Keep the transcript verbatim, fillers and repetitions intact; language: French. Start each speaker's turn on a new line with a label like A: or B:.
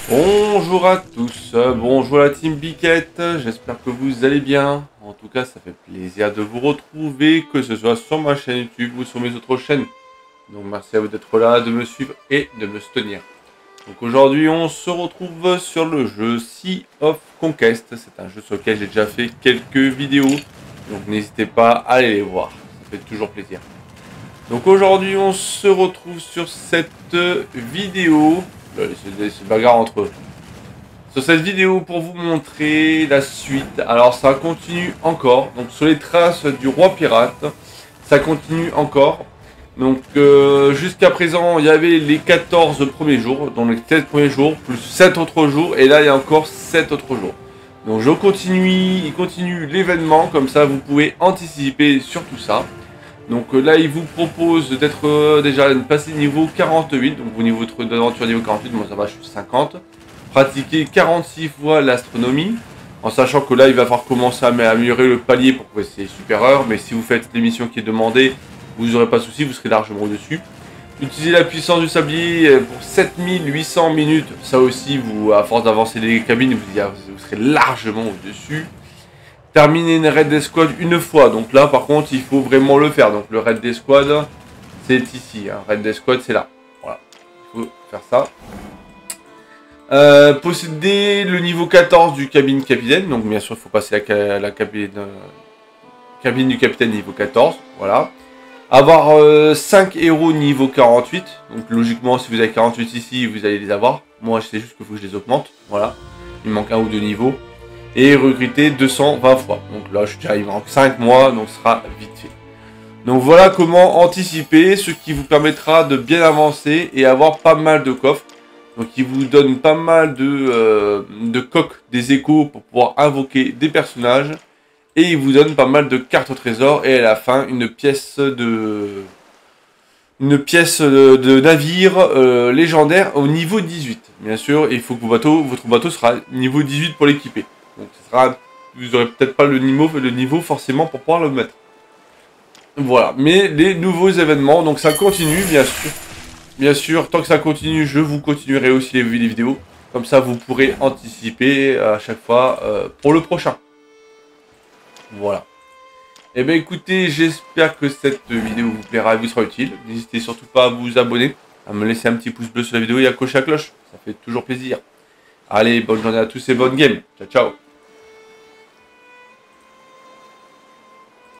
A: Bonjour à tous, bonjour la team Biquette, j'espère que vous allez bien. En tout cas, ça fait plaisir de vous retrouver, que ce soit sur ma chaîne YouTube ou sur mes autres chaînes. Donc merci à vous d'être là, de me suivre et de me soutenir. Donc aujourd'hui, on se retrouve sur le jeu Sea of Conquest. C'est un jeu sur lequel j'ai déjà fait quelques vidéos, donc n'hésitez pas à aller les voir, ça fait toujours plaisir. Donc aujourd'hui, on se retrouve sur cette vidéo. C'est se bagarre entre eux. Sur cette vidéo pour vous montrer la suite. Alors ça continue encore. Donc sur les traces du roi pirate, ça continue encore. Donc euh, jusqu'à présent, il y avait les quatorze premiers jours, donc les sept premiers jours, plus sept autres jours. Et là, il y a encore sept autres jours. Donc je continue, il continue l'événement. Comme ça, vous pouvez anticiper sur tout ça. Donc euh, là, il vous propose d'être euh, déjà passer niveau quarante-huit. Donc au niveau d'aventure niveau quarante-huit, moi ça va, je suis cinquante. Pratiquer quarante-six fois l'astronomie. En sachant que là, il va falloir commencer à améliorer le palier pour que c'est supérieur. Mais si vous faites l'émission qui est demandée, vous n'aurez pas de souci, vous serez largement au-dessus. Utilisez la puissance du sablier pour sept mille huit cents minutes. Ça aussi, vous, à force d'avancer les cabines, vous, vous serez largement au-dessus. Terminer une raid d'escouade une fois. Donc là, par contre, il faut vraiment le faire. Donc le raid d'escouade, c'est ici. Hein. Raid d'escouade, c'est là. Voilà. Il faut faire ça. Euh, posséder le niveau quatorze du cabine capitaine. Donc bien sûr, il faut passer la, la cabine, euh, cabine du capitaine niveau quatorze. Voilà. Avoir euh, cinq héros niveau quarante-huit. Donc logiquement, si vous avez quarante-huit ici, vous allez les avoir. Moi, je sais juste qu'il faut que je les augmente. Voilà. Il manque un ou deux niveaux. Et recruter deux cent vingt fois. Donc là, je suis déjà, il manque cinq mois, donc ce sera vite fait. Donc voilà comment anticiper, ce qui vous permettra de bien avancer et avoir pas mal de coffres. Donc il vous donne pas mal de, euh, de coques, des échos pour pouvoir invoquer des personnages. Et il vous donne pas mal de cartes au trésor. Et à la fin, une pièce de... Une pièce de, de navire euh, légendaire au niveau dix-huit. Bien sûr, il faut que vos bateaux, votre bateau sera niveau dix-huit pour l'équiper. Donc ce sera, vous n'aurez peut-être pas le niveau, le niveau forcément pour pouvoir le mettre. Voilà, mais les nouveaux événements, donc ça continue bien sûr. Bien sûr, tant que ça continue, je vous continuerai aussi les, les vidéos. Comme ça, vous pourrez anticiper à chaque fois euh, pour le prochain. Voilà. Et bien écoutez, j'espère que cette vidéo vous plaira et vous sera utile. N'hésitez surtout pas à vous abonner, à me laisser un petit pouce bleu sur la vidéo et à cocher la cloche. Ça fait toujours plaisir. Allez, bonne journée à tous et bonne game. Ciao, ciao.